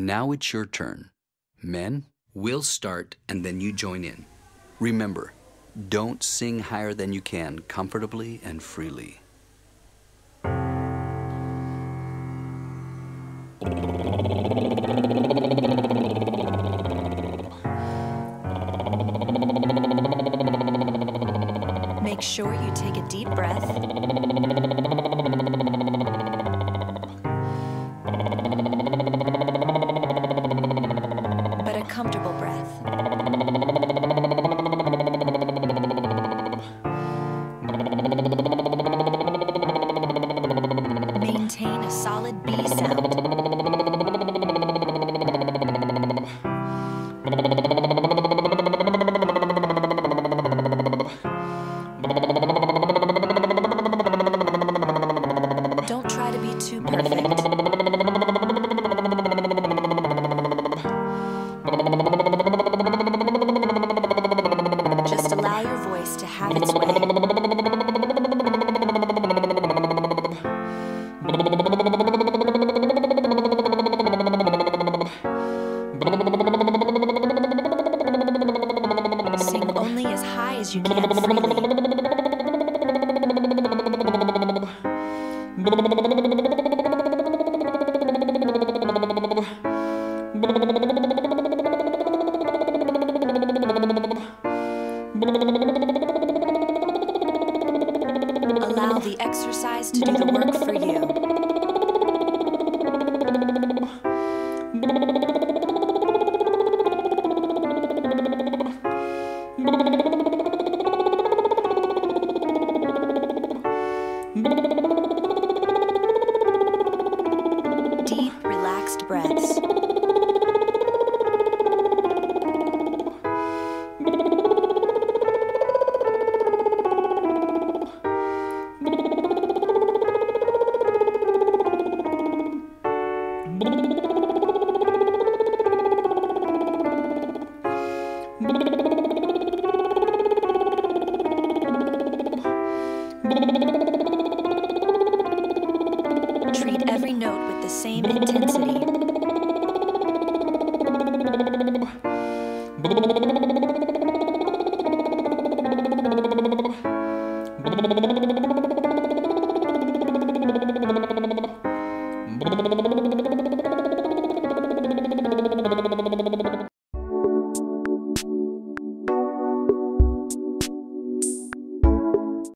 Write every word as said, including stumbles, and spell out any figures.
Now it's your turn. Men, we'll start and then you join in. Remember, don't sing higher than you can, comfortably and freely. Make sure you take a deep breath. But a comfortable breath. Maintain a solid B sound. Don't try to be too perfect. Just allow your voice to have its way. Sing only as high as you can freely. Allow the exercise to do the work for you. Deep, relaxed breaths. Treat every note with the same intensity.